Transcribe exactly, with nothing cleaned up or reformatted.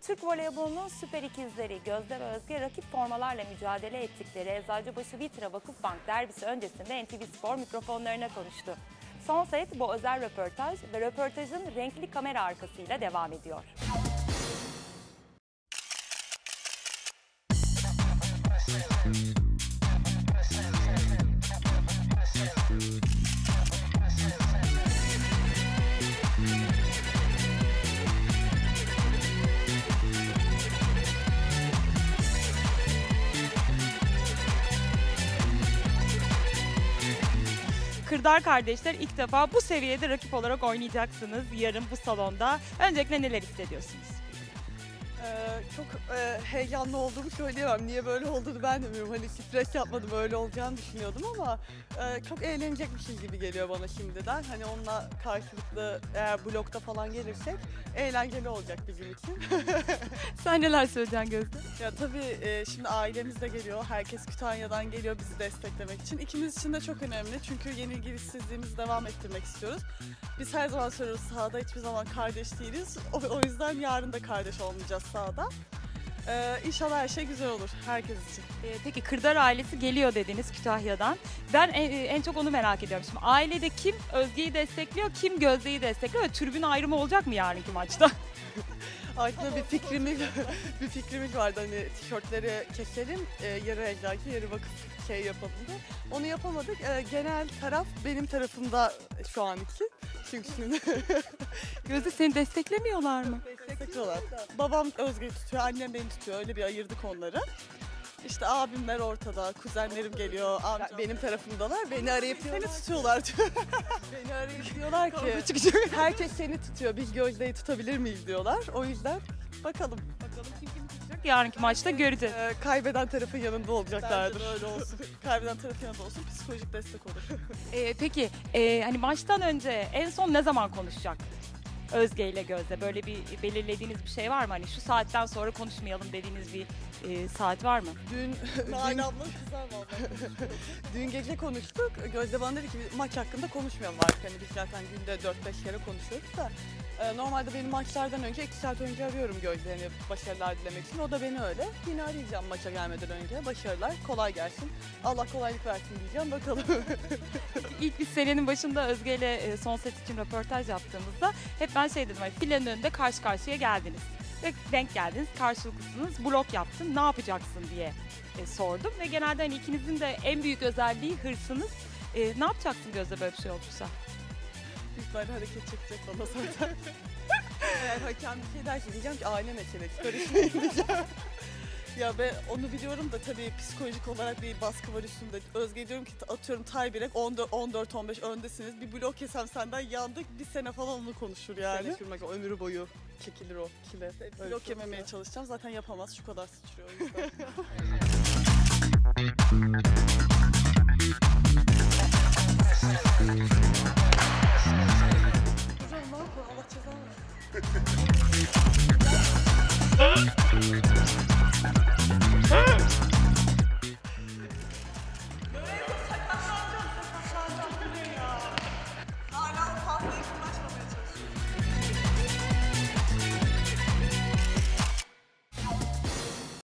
Türk voleybolunun süper ikizleri Gözde ve Özge rakip formalarla mücadele ettikleri Eczacıbaşı Vitra Vakıfbank derbisi öncesinde N T V Spor mikrofonlarına konuştu. Son set bu özel röportaj ve röportajın renkli kamera arkasıyla devam ediyor. Kırdar kardeşler ilk defa bu seviyede rakip olarak oynayacaksınız yarın bu salonda. Öncelikle neler hissediyorsunuz? Ee, çok e, heyecanlı olduğumu söyleyemem. Niye böyle olduğunu ben de bilmiyorum. Hani stres yapmadım, öyle olacağını düşünüyordum ama e, çok eğlenecekmişiz gibi geliyor bana şimdiden. Hani onunla karşılıklı eğer blokta falan gelirsek eğlenceli olacak bizim için. Sen neler söyleyeceksin Gözde? Ya tabii e, şimdi ailemiz de geliyor. Herkes Kütahya'dan geliyor bizi desteklemek için. İkimiz için de çok önemli. Çünkü yenilgisizliğimizi devam ettirmek istiyoruz. Biz her zaman söylüyoruz, sahada hiçbir zaman kardeş değiliz. O, o yüzden yarın da kardeş olmayacağız sahada. Ee, İnşallah her şey güzel olur herkes için. Ee, peki Kırdar ailesi geliyor dediniz Kütahya'dan. Ben en, en çok onu merak ediyorum. Şimdi ailede kim Özge'yi destekliyor, kim Gözde'yi destekliyor ve tribün ayrımı olacak mı yarınki maçta? Aslında bir fikrimiz bir fikrimiz vardı, hani tişörtleri keselim, e, yarı eczacı yarı vakıf şey yapalım diye. Onu yapamadık. E, genel taraf benim tarafımda şu an için. Çünkü şimdi Gözde seni desteklemiyorlar mı? destekliyorlar. Babam Özge'yi tutuyor, annem beni tutuyor. Öyle bir ayırdık onları. İşte abimler ortada, kuzenlerim geliyor, amcam benim tarafımdalar. Beni arayıp seni tutuyorlar. Beni arayıp diyorlar ki herkes seni tutuyor, biz Gözde'yi tutabilir miyiz diyorlar. O yüzden bakalım. Bakalım kim kimi tutacak yarınki maçta göreceğiz. Ee, kaybeden tarafın yanında olacaklardır. Bence öyle olsun. Kaybeden tarafın yanında olsun, psikolojik destek olur. Ee, peki e, hani maçtan önce en son ne zaman konuşacak Özge ile Gözde? Böyle bir belirlediğiniz bir şey var mı? Hani şu saatten sonra konuşmayalım dediğiniz bir e, saat var mı? Dün, dün, abla kızar mı dün gece konuştuk. Gözde bana dedi ki maç hakkında konuşmayalım artık. Hani biz zaten günde dört beş kere konuşuyoruz da. E, normalde benim maçlardan önce iki saat önce arıyorum Gözde'yi hani başarılar dilemek için. O da beni öyle. Yine arayacağım maça gelmeden önce. Başarılar, kolay gelsin. Allah kolaylık versin diyeceğim, bakalım. İlk biz senenin başında Özge ile son set için röportaj yaptığımızda hep ben şey dedim, hani filenin önünde karşı karşıya geldiniz. Ve denk geldiniz, karşılıklısınız, blok yaptın, ne yapacaksın diye e, sordum. Ve genelde hani ikinizin de en büyük özelliği hırsınız. E, ne yapacaksın Gözde böyle bir şey olursa? İlk böyle hareket çekecek bana zaten. Eğer hakem bir şey derse diyeceğim ki aile meselesi, karışmayın diyeceğim. Ya ben onu biliyorum da tabii psikolojik olarak bir baskı var üstümde. Özge diyorum ki atıyorum tie break on dört on beş öndesiniz. Bir blok yesem senden yandık, bir sene falan onu konuşur yani. Sene sürmek, ömrü boyu çekilir o kile. Blok yememeye ya. Çalışacağım, zaten yapamaz, şu kadar sıçrıyor o yüzden.